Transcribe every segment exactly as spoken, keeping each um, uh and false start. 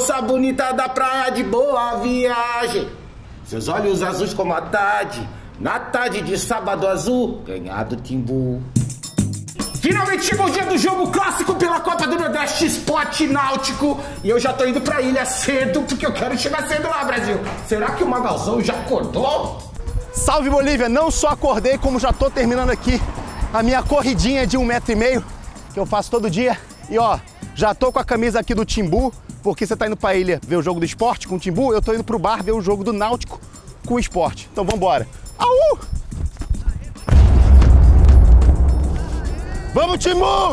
moça bonita da praia de Boa Viagem. Seus olhos azuis como a tarde, na tarde de sábado azul, ganhado Timbu. Finalmente chegou o dia do jogo clássico pela Copa do Nordeste Esporte Náutico. E eu já tô indo pra ilha cedo, porque eu quero chegar cedo lá, Brasil. Será que o Magalzão já acordou? Salve, Bolívia! Não só acordei, como já tô terminando aqui a minha corridinha de um metro e meio, que eu faço todo dia. E ó, já tô com a camisa aqui do Timbu, porque você tá indo pra ilha ver o jogo do esporte com o Timbu, eu tô indo pro bar ver o jogo do Náutico com o esporte. Então vambora! Au! Vamos, Timbu!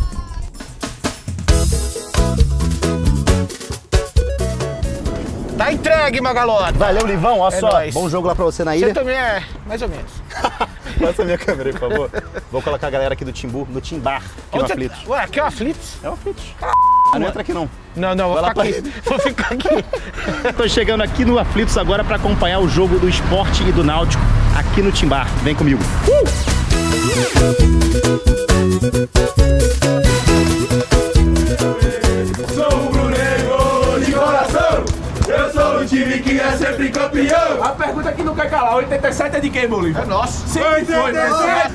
Tá entregue, Magalota. Valeu, Livão. Olha é só. Nóis. Bom jogo lá pra você na ilha. Você também é, mais ou menos. Passa a minha câmera aí, por favor. Vou colocar a galera aqui do Timbu, no Timbar, aqui no Aflitos. Ué, aqui é o Aflitos? É o Aflitos. Não entra aqui não. Não, não, vou Vai ficar aqui. Vou ficar aqui. Tô chegando aqui no Aflitos agora pra acompanhar o jogo do esporte e do Náutico aqui no Timbar. Vem comigo. Uh! Sou rubro-negro de coração, eu sou o time que é sempre campeão. A pergunta que não quer calar, oitenta e sete é de quem, Bolívia? É nosso. Sempre foi, né?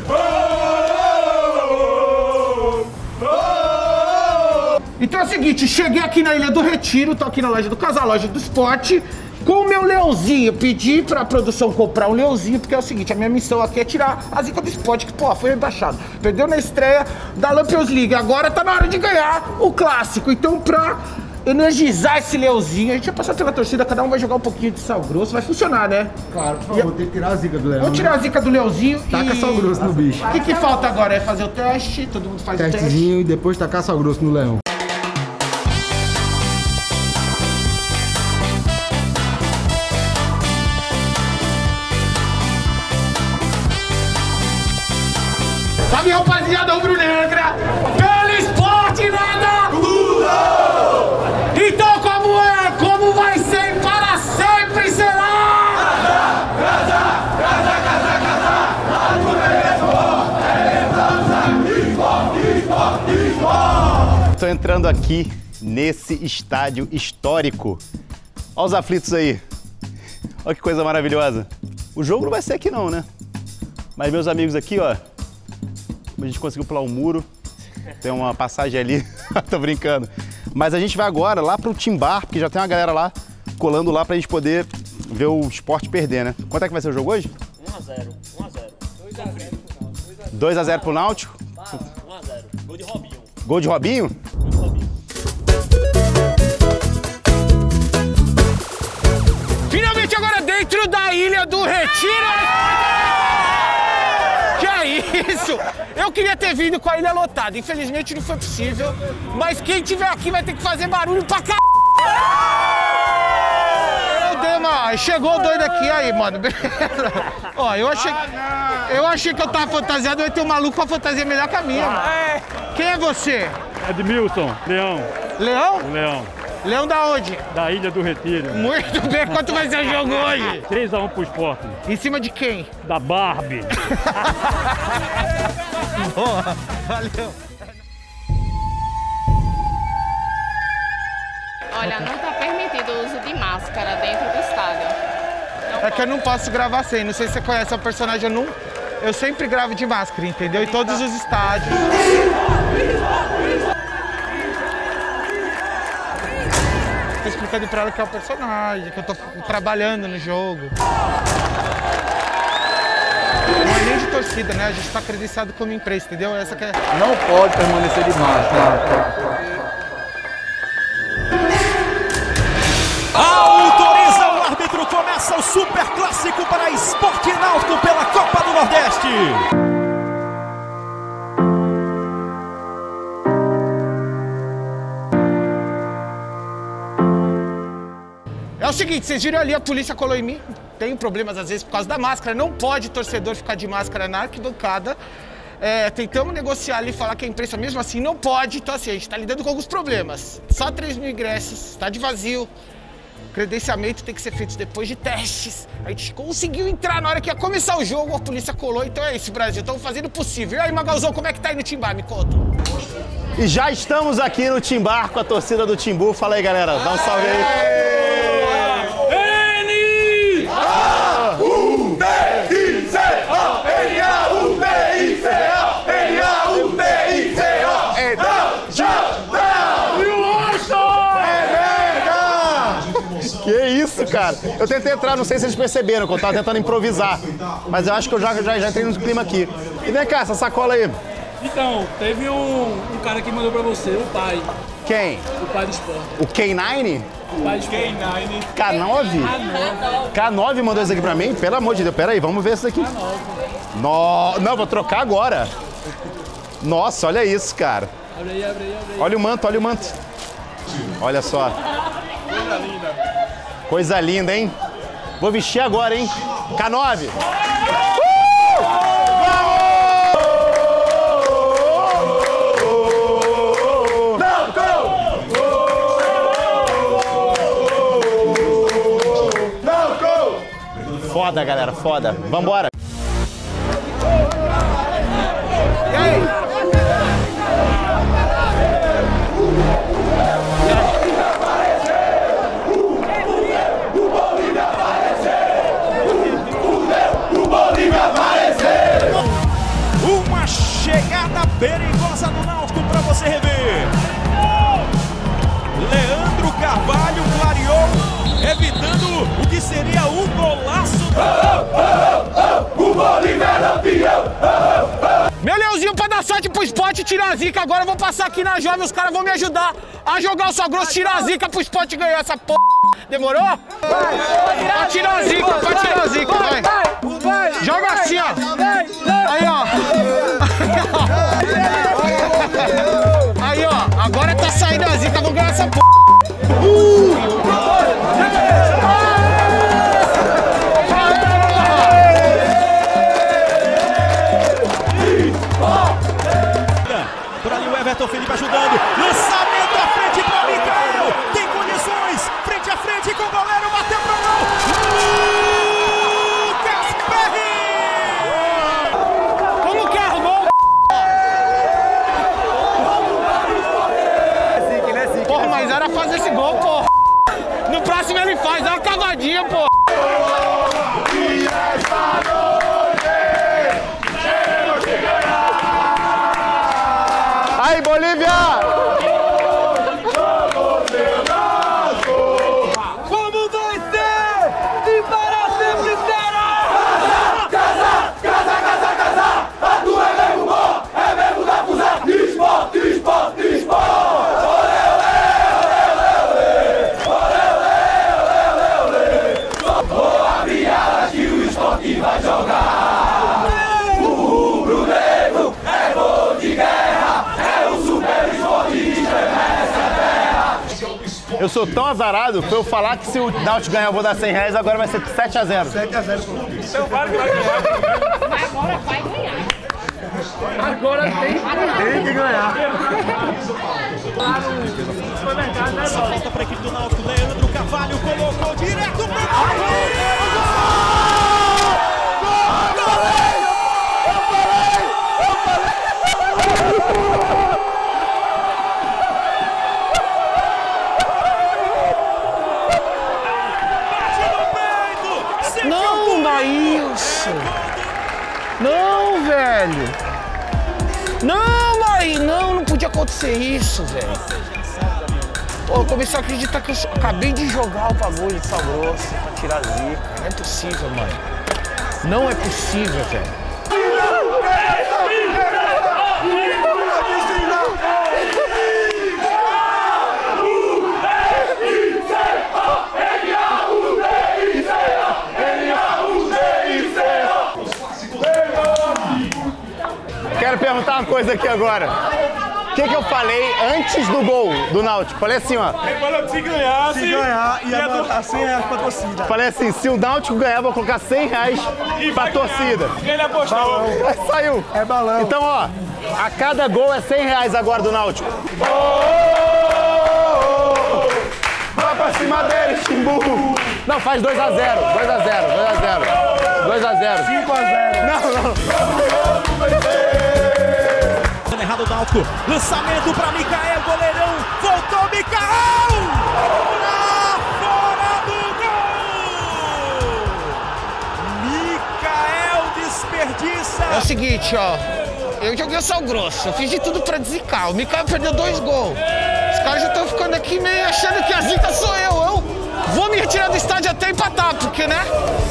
Então é o seguinte, cheguei aqui na Ilha do Retiro, tô aqui na loja do Casal, loja do esporte, com o meu leãozinho. Pedi pra produção comprar um leãozinho, porque é o seguinte, a minha missão aqui é tirar a zica do esporte, que, pô, foi rebaixado. Perdeu na estreia da Lampions League, agora tá na hora de ganhar o clássico. Então, pra energizar esse leãozinho, a gente vai passar pela torcida, cada um vai jogar um pouquinho de sal grosso, vai funcionar, né? Claro, por favor, tem que tirar a zica do leão. Vamos tirar a zica do leãozinho e... Taca sal grosso no bicho. O que que falta agora? É fazer o teste, todo mundo faz o teste. Testezinho e depois tacar sal grosso no leão. Salve, rapaziada rubro-negra! Pelo esporte nada! Uou! Então como é? Como vai ser e para sempre será? Casa, casa, casa, casa, Tô entrando aqui nesse estádio histórico. Olha os aflitos aí. Olha que coisa maravilhosa. O jogo não vai ser aqui não, né? Mas meus amigos aqui, ó, a gente conseguiu pular um muro, tem uma passagem ali, tô brincando. Mas a gente vai agora lá pro Timbar, porque já tem uma galera lá, colando lá pra gente poder ver o esporte perder, né? Quanto é que vai ser o jogo hoje? um a zero, um a zero. dois a zero pro Náutico? um a zero. Gol de Robinho. Gol de Robinho? Gol de Robinho. Finalmente agora dentro da Ilha do Retiro! Isso! Eu queria ter vindo com a ilha lotada, infelizmente não foi possível, mas quem tiver aqui vai ter que fazer barulho pra c... Eu dei uma... Chegou doido aqui, aí, mano, beleza? Ó, eu achei... Eu achei que eu tava fantasiado, vai ter um maluco com a fantasia melhor que a minha, mano. Quem é você? Edmilson, Leão. Leão? Leão. Leão da onde? Da Ilha do Retiro. Muito bem, quanto vai ser o jogo hoje? três a um pro esporte. Em cima de quem? Da Barbie. Boa, valeu. Olha, não está permitido o uso de máscara dentro do estádio. Não é pode. que eu não posso gravar sem, não sei se você conhece a personagem, eu, não, eu sempre gravo de máscara, entendeu? Em todos os estádios. Tô explicando pra ela que é o personagem, que eu tô trabalhando no jogo. Não é nem de torcida, né? A gente tá credenciado como empresa, entendeu? Essa que é... Não pode permanecer de máscara. Autoriza o árbitro, começa o super clássico para Esporte Náutico pela Copa do Nordeste. É o seguinte, vocês viram ali, a polícia colou em mim. Tem problemas às vezes por causa da máscara. Não pode torcedor ficar de máscara na arquibancada. É, tentamos negociar ali, falar que a imprensa mesmo assim não pode. Então assim, a gente tá lidando com alguns problemas. Só três mil ingressos, tá de vazio. Credenciamento tem que ser feito depois de testes. A gente conseguiu entrar na hora que ia começar o jogo, a polícia colou. Então é isso, Brasil, estamos fazendo o possível. E aí, Magalzão, como é que tá aí no Timbar? Me conta. E já estamos aqui no Timbar com a torcida do Timbu. Fala aí, galera. Dá um salve aí. N A U T I C O N A U T I C O N A U T I C O É Que isso, cara? Eu tentei entrar, não sei se eles perceberam, que eu tava tentando improvisar. Mas eu acho que eu já, já, já entrei no clima aqui. E vem cá, essa sacola aí. Então, teve um, um cara que mandou pra você, o pai. Quem? O pai do esporte. O K nove? O pai do esporte. K nove? K nove mandou isso aqui pra mim? Pelo amor de Deus, pera aí, vamos ver isso aqui. K nove. No... Não, vou trocar agora. Nossa, olha isso, cara. Abre aí, abre aí, abre aí. Olha o manto, olha o manto. Olha só. Coisa linda. Coisa linda, hein? Vou vestir agora, hein? K nove. Uh! Foda, galera, foda. Vambora. E aí? Uma chegada perigosa do Náutico para você rever. Leandro Carvalho clareou, evitando o que seria o golaço. O Bolívar é campeão! Meu Leãozinho, pra dar sorte pro esporte, tirar a zica. Agora eu vou passar aqui na Jovem, os caras vão me ajudar a jogar o só grosso, tirar a zica pro esporte ganhar essa porra. Demorou? Vai, pra tirar a zica, pra tirar a zica, vai. Joga assim, ó. Aí, ó. Aí, ó. Agora tá saindo a zica, vou ganhar essa porra. Uh! Por ali o Everton Felipe ajudando. Lançamento à frente para Micael. Tem condições. Frente a frente com o goleiro. Bateu pro gol. Lucas Perry. Como que arrumou? Porra, mas era fazer esse gol, porra. No próximo ele faz. É uma cavadinha, porra. Aí, Bolívia! Como vai ser? E para sempre será! Casa, casa, casa, casa! A tua é mesmo bom! É mesmo da fusão! Esporte, esporte, esporte! Olê, olê, olê, olê, olê! Olê, olê, olê, olê, olê! Vou abrir alas que o esporte vai jogar! O rubro negro é gol de guerra! Eu sou tão azarado que eu falar que se o Náutico ganhar eu vou dar cem reais, agora vai ser sete a zero. sete a zero. Então vale que vai ganhar. Agora vai ganhar. Agora tem, tem que ganhar. Essa falta para a equipe do Náutico. Leandro Carvalho colocou direto pro gol. Não, Maílson! Não, velho! Não, Maí! Não, não podia acontecer isso, velho! Pô, eu comecei a acreditar que eu acabei de jogar o bagulho de sal grosso pra tirar a zica. Não é possível, mano. Não é possível, velho. Quero perguntar uma coisa aqui agora. O que, que eu falei antes do gol do Náutico? Falei assim, ó. Ele falou que se ganhar, Se ganhar, ia botar cem reais pra torcida. Falei assim, se o Náutico ganhar, eu vou colocar cem reais pra torcida. Ele apostou. Aí saiu. É balão. Então, ó, a cada gol é cem reais agora do Náutico. Vai pra cima dele, Timbu. Não, faz dois a zero. dois a zero, dois a zero. dois a zero. cinco a zero. Não, não. errado o Náutico. Lançamento para Micael, goleirão. Voltou Micael! Lá fora do gol! Micael desperdiça. É o seguinte, ó. Eu joguei o sal grosso, eu fiz de tudo pra zicar. O Micael perdeu dois gols. Os caras já estão ficando aqui meio achando que a zica sou eu. Eu vou me retirar do estádio até empatar, porque, né?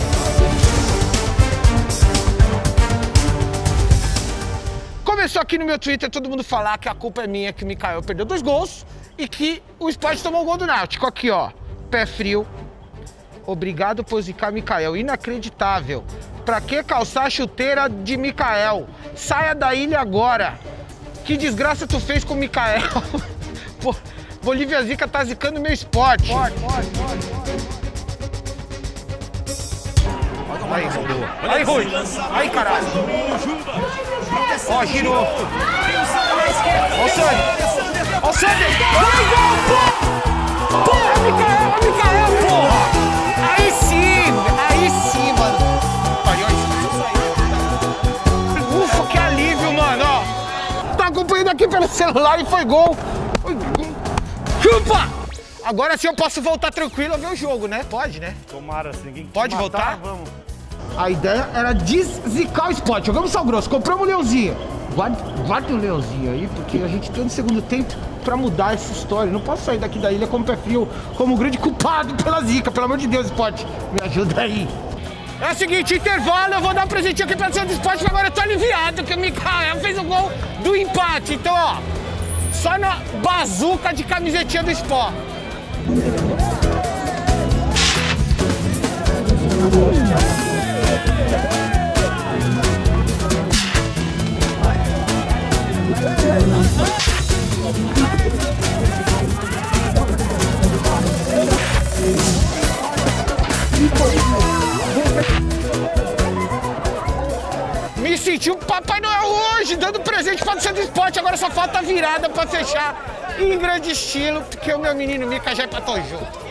Começou aqui no meu Twitter todo mundo falar que a culpa é minha, que o Micael perdeu dois gols e que o Sport tomou o gol do Náutico. Aqui, ó, pé frio. Obrigado por zicar Micael. Inacreditável. Pra que calçar a chuteira de Micael? Saia da ilha agora. Que desgraça tu fez com o Micael? Pô, Bolívia Zica tá zicando meu esporte. Pode, pode, pode, pode. Aí, Rui. Aí, Rui. Aí, caralho. Ó, girou. Ó o Sandy. Ó o Sandy. Vai, gol! Porra, Micael, Micael, porra! Aí sim, aí sim, mano. Ufa, que alívio, mano, ó. Tá acompanhando aqui pelo celular e foi gol. Foi gol. Chupa! Agora sim eu posso voltar tranquilo a ver o jogo, né? Pode, né? Tomara, se ninguém Pode matar, voltar? Vamos. A ideia era deszicar o Sport. Jogamos sal grosso, compramos o Leãozinho. Guarda, guarda o Leãozinho aí, porque a gente tem no segundo tempo pra mudar essa história. Não posso sair daqui da ilha como pé frio, como um grande culpado pela zica. Pelo amor de Deus, Sport, me ajuda aí. É o seguinte, intervalo, eu vou dar um presentinho aqui pra cima do Sport, mas agora eu tô aliviado, que o Micael fez o gol do empate. Então, ó, só na bazuca de camisetinha do Sport. Me senti um Papai Noel hoje, dando presente para o Centro Esporte. Agora só falta a virada para fechar em grande estilo, porque o meu menino Mica já empatou junto.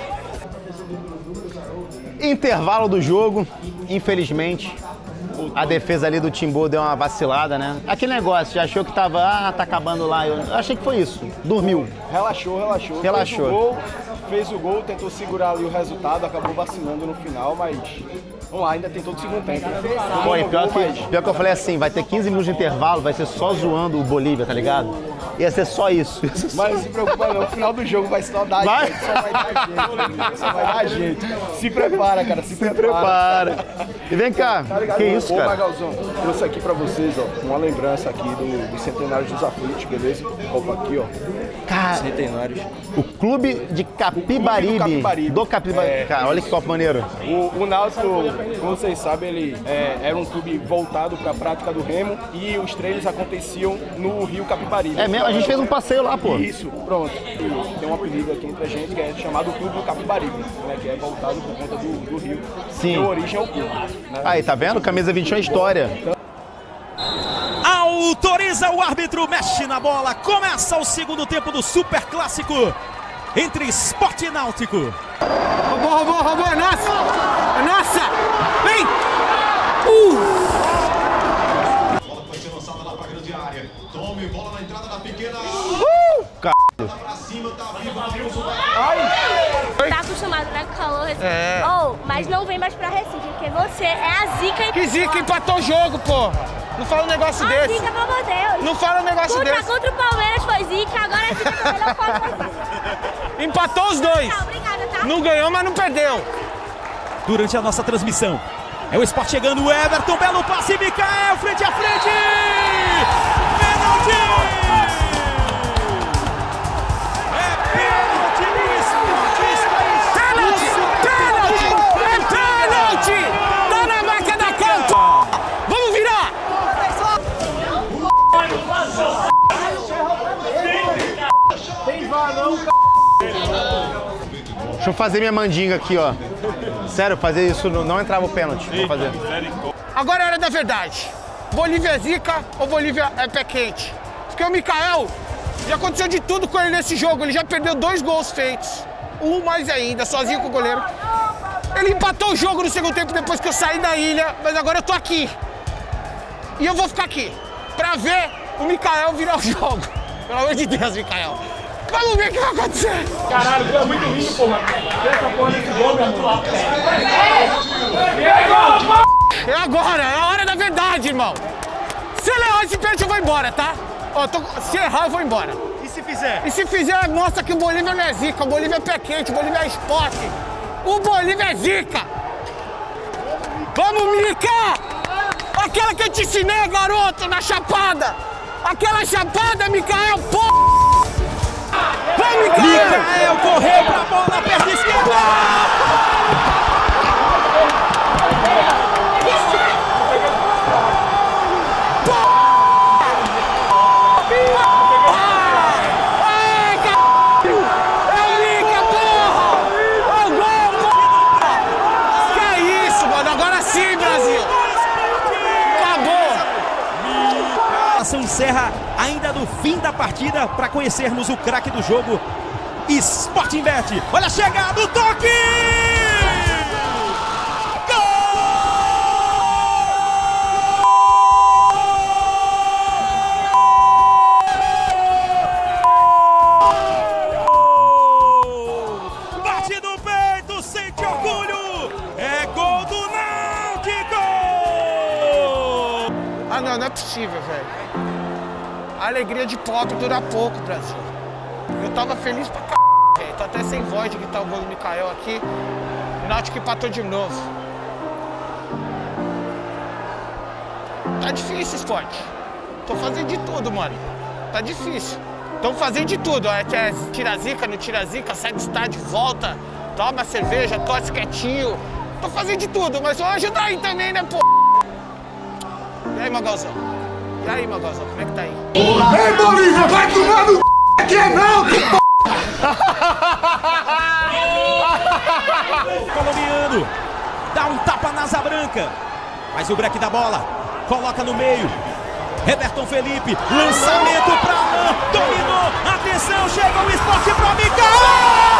Intervalo do jogo, infelizmente, a defesa ali do Timbu deu uma vacilada, né? Aquele negócio, já achou que tava, ah, tá acabando lá. Eu achei que foi isso, dormiu. Relaxou, relaxou. Relaxou. Fez o gol, fez o gol, tentou segurar ali o resultado, acabou vacilando no final, mas vamos lá, ainda tem todo o segundo tempo. Pô, e pior que, pior que eu falei assim, vai ter quinze minutos de intervalo, vai ser só zoando o Bolívia, tá ligado? Ia ser só isso. Mas não se preocupa não, o final do jogo vai só dar vai? jeito, só vai dar jeito, só vai dar jeito. Se prepara, cara, se, Se prepara. prepara. E vem cá, Tá ligado? que isso, Ô, cara? Magalzão, trouxe aqui pra vocês, ó, uma lembrança aqui do, do Centenário dos Aflitos, beleza? Opa, aqui, ó. Cara, Centenários. o Clube de Capibaribe. O Clube do Capibaribe. Do Capibaribe. É, cara, olha que copo maneiro. O, o Náutico, como vocês sabem, ele é, era um clube voltado para a prática do remo e os treinos aconteciam no Rio Capibaribe. É mesmo? A gente fez um passeio lá, pô. Isso, pronto. Tem um apelido aqui entre a gente que é chamado Clube do Capibaribe, né, que é voltado por conta do, do rio. Sim. Deu origem ao clube. Né? Aí, tá vendo? Camisa vinte e um é história. Autoriza o árbitro, mexe na bola. Começa o segundo tempo do Super Clássico entre Sport e Náutico. Roubou, roubou, roubou, é nossa! É nossa! Vem! Uh! Bola vai ser lançada lá pra grande área. Tome, bola na entrada da pequena. Uh! Caralho! Pra cima, tá vivo. Tá acostumado, né, com o calor. É. Oh, mas não vem mais pra Recife, porque você é a zica e... Que zica, empatou o jogo, porra! Não fala um negócio a desse! zica, pelo amor de Deus! Não fala um negócio contra, desse! Contra o Palmeiras foi zica, agora é zica também, não pode passar. Empatou os dois! Não, obrigada, tá? Não ganhou, mas não perdeu! Durante a nossa transmissão, é o Sport chegando, o Everton, belo passe, Micael, frente a frente! Pênalti! É pênalti do esportista! Pênalti! Pênalti! É pênalti! Tá na marca da campo! Vamos virar! Deixa eu fazer minha mandinga aqui, ó. Sério, fazer isso não, não entrava o pênalti. Vou fazer. Agora é hora da verdade. Bolívia é zica ou Bolívia é pé quente? Porque o Micael, já aconteceu de tudo com ele nesse jogo. Ele já perdeu dois gols feitos. Um mais ainda, sozinho com o goleiro. Ele empatou o jogo no segundo tempo depois que eu saí da ilha, mas agora eu tô aqui. E eu vou ficar aqui pra ver o Mikael virar o jogo. Pelo amor de Deus, Mikael. Vamos ver o que vai acontecer. Caralho, tu é muito lindo, porra. Essa porra desse gol, meu irmão. É agora, é a hora da verdade, irmão. Se ele errar esse pênalti, eu vou embora, tá? Ó, tô... Se errar, eu vou embora. E se fizer? E se fizer, mostra que o Bolívia não é zica, o Bolívia é pé quente, o Bolívia é esporte. O Bolívia é zica. Vamos, Mica! Aquela que eu te ensinei, garoto, na chapada. Aquela chapada, Mikael, pô! Vai, Mikael! Mikael correu pra bola na perna esquerda! Encerra ainda no fim da partida para conhecermos o craque do jogo, Sportingbet. Olha a chegada, o toque! Gol! Bate no peito, sente orgulho! É gol do Náutico! Ah não, não é possível, velho. A alegria de pobre dura pouco, Brasil. Eu tava feliz pra c****, velho. Tô até sem voz de gritar o gol do Mikael aqui. O Náutico empatou de novo. Tá difícil, esporte. Tô fazendo de tudo, mano. Tá difícil. Tô fazendo de tudo. É, é, tira zica, não tira zica, sai do estádio, volta, toma cerveja, tosse quietinho. Tô fazendo de tudo, mas vou ajudar aí também, né, pô? E aí, Magalzão? E aí, Magalzão, como é que tá aí? Ei, Bolívia, vai tomar no c... aqui é Náutico, Colombiano dá um tapa na asa branca, faz o break da bola, coloca no meio. Everton Felipe, lançamento pra Alain, dominou, atenção, chega o Sport pra Mikael!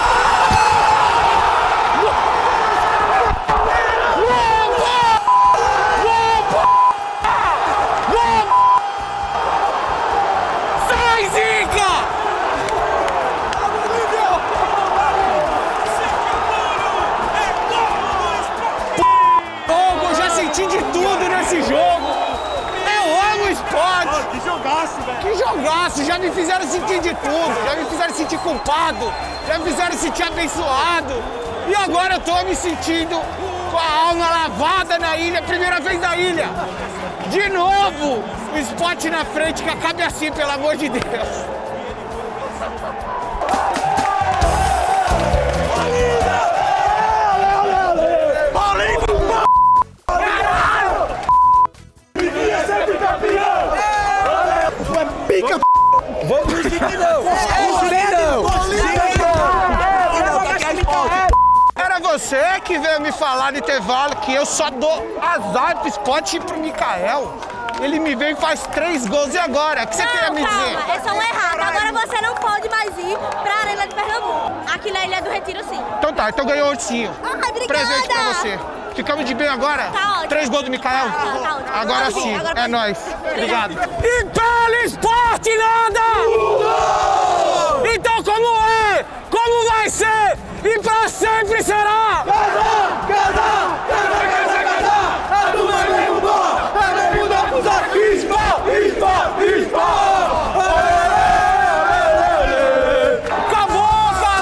Que jogaço, já me fizeram sentir de tudo, já me fizeram sentir culpado, já me fizeram sentir abençoado. E agora eu tô me sentindo com a alma lavada na ilha, primeira vez na ilha. De novo, o Sport na frente, que acabe assim, pelo amor de Deus. Pica, vamos fingir que não! Era você que veio me falar no intervalo que eu só dou azar pro Sport e pro Mikael. Ele me veio e faz três gols e agora? O que você não, queria me calma, dizer? É só um errado. Agora você não pode mais ir pra Arena de Pernambuco. Aqui na Ilha do Retiro, sim. Então tá, então ganhou o ursinho. Ai, obrigada! Presente pra você. Ficamos de bem agora? Tá ótimo. Três gols do Mikael? Tá, tá ótimo. Agora Sim, sim, agora é nóis. Obrigado. E pelo Sport nada! Então como é? Como vai ser? E pra sempre será! Casa, casa, casa, casa, casa! A turma vem mudar! É mesmo da fusão! Sport, Sport, Sport! Acabou, cara!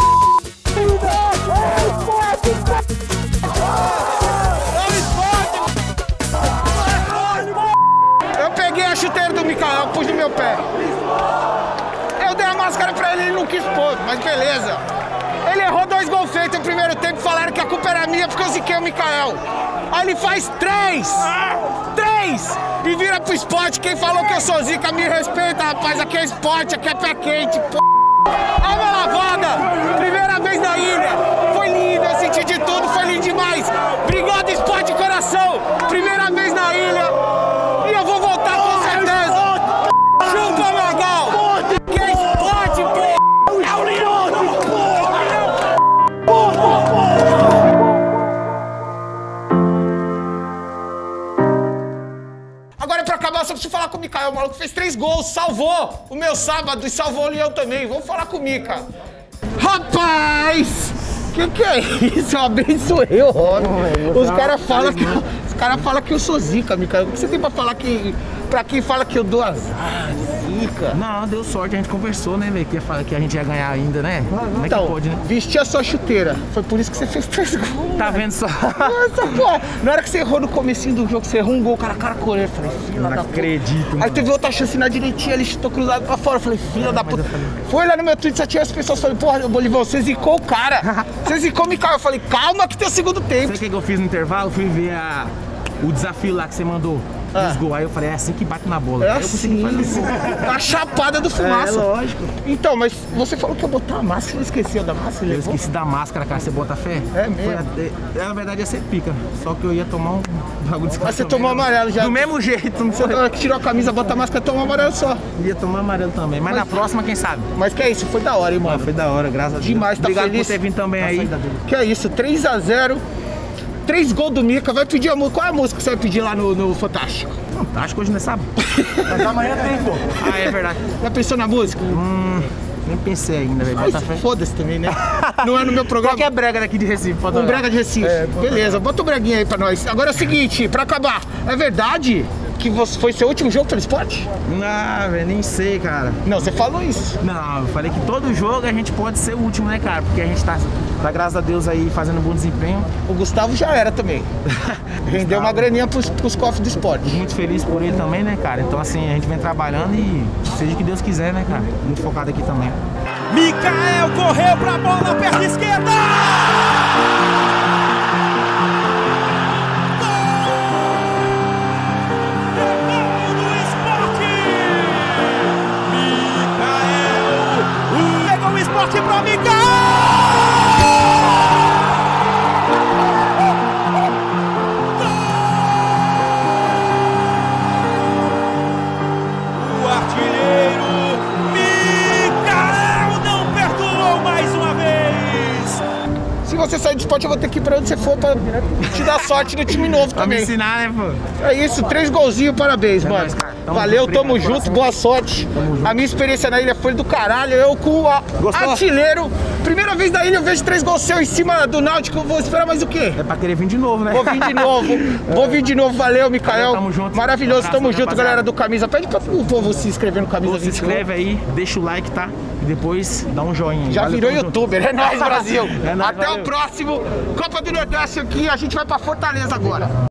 Eu peguei a chuteira do Mikael, pus no meu pé. Eu dei a máscara pra ele, ele não quis pôr, mas beleza. Ele errou dois gols feitos no primeiro tempo, falaram que a culpa era minha porque eu ziquei o Mikael. Aí ele faz três! Três! E vira pro Sport, quem falou que eu sou zica, me respeita, rapaz, aqui é Sport, aqui é pé quente, p***. Alma lavada! Primeira vez na ilha! Foi lindo, eu senti de tudo, foi lindo demais! Obrigado, Sport de coração! Primeira vez na ilha! E eu vou voltar com certeza! Chupa, Magal! Que é Sport, pô! É o Leão! Agora, pra acabar, eu só preciso falar falar com o Mikael, o maluco fez três gols, salvou o meu sábado e salvou o Leão também. Vamos falar com o Mika. Rapaz! Que que é isso? Eu abençoei o Rob. Os caras falam que, os cara fala que eu sou zica, Mikael. O que você tem pra falar que... Pra quem fala que eu dou azar, zica? Não, deu sorte, a gente conversou, né, velho? Que, que a gente ia ganhar ainda, né? Como é então, que pode, né? Vestir a sua chuteira. Foi por isso que você fez três gols. Tá vendo só? Nossa, pô. Na hora que você errou no comecinho do jogo, você errou um gol, o cara, cara correu. Eu falei, filha da puta. Não acredito, mano. Aí teve outra chance na direitinha, ele chutou cruzado pra fora. Eu falei, filha da puta. Falei... Foi lá no meu tweet, só tinha as pessoas falando, porra, Bolivão, você zicou o cara. Você zicou o Mikael. Eu falei, calma que tem o segundo tempo. Sabe o que eu fiz no intervalo? Fui ver a... o desafio lá que você mandou. Ah. Dos gols. Aí eu falei, é assim que bate na bola. É Aí eu consegui assim, fazer. a chapada do fumaça. É, lógico. Então, mas você falou que eu botar a máscara, você esqueceu da máscara? Eu esqueci da máscara, cara, você bota fé? É mesmo? Foi, na verdade ia ser pica, só que eu ia tomar um bagulho de Mas você tomou amarelo já. Do mesmo jeito. Não você foi. Tirou a camisa, bota a máscara, tomou amarelo só. Ia tomar amarelo também, mas, mas na próxima, quem sabe? Mas que é isso, foi da hora, hein, mano? Ah, foi da hora, graças a Deus. Demais, tá Obrigado feliz? por ter vindo também tá aí. Que é isso, três a zero. Três gols do Mika, vai pedir a música. Qual é a música que você vai pedir lá no, no Fantástico? Fantástico hoje não é sábado. Mas amanhã tem, pô. Ah, é verdade. Já pensou na música? Hum, nem pensei ainda, velho. Foda-se também, né? Não é no meu programa. Qual que é brega daqui de Recife? Pode um olhar. brega de Recife. É, beleza, bota o breguinha aí pra nós. Agora é o seguinte, pra acabar, é verdade que você, foi seu último jogo pelo esporte? Não, velho, nem sei, cara. Não, você falou isso. Não, eu falei que todo jogo a gente pode ser o último, né, cara? Porque a gente tá, tá graças a Deus, aí fazendo um bom desempenho. O Gustavo já era também. Rendeu uma graninha pros, pros cofres do esporte. Muito feliz por ele também, né, cara? Então, assim, a gente vem trabalhando e seja o que Deus quiser, né, cara? Muito focado aqui também. Mikael correu pra bola, perna esquerda! Esporte para Mikael! O artilheiro Mikael não perdoou mais uma vez. Se você sair do esporte, eu vou ter que ir pra onde você for pra te dar sorte no time novo também. Pra me ensinar, né, pô? É isso, três golzinhos, parabéns, é mano. Nóis, tamo Valeu, tamo junto, boa sorte. A minha experiência na ilha foi do caralho. Eu com o artilheiro. Primeira vez na ilha eu vejo três gols seus em cima do Náutico. Vou esperar mais o quê? É pra querer vir de novo, né? Vou vir de novo. Vou vir de novo. Valeu, Mikael. Tamo junto. Maravilhoso, abraço, tamo junto, rapaziada. galera do Camisa. Pede pra o povo se inscrever no Camisa Pô, vinte e um. Se inscreve aí, deixa o like, tá? E depois dá um joinha. Já Valeu, virou youtuber. Junto. É nóis, Brasil. É nóis, Até valeu. o próximo. Copa do Nordeste aqui. A gente vai pra Fortaleza agora.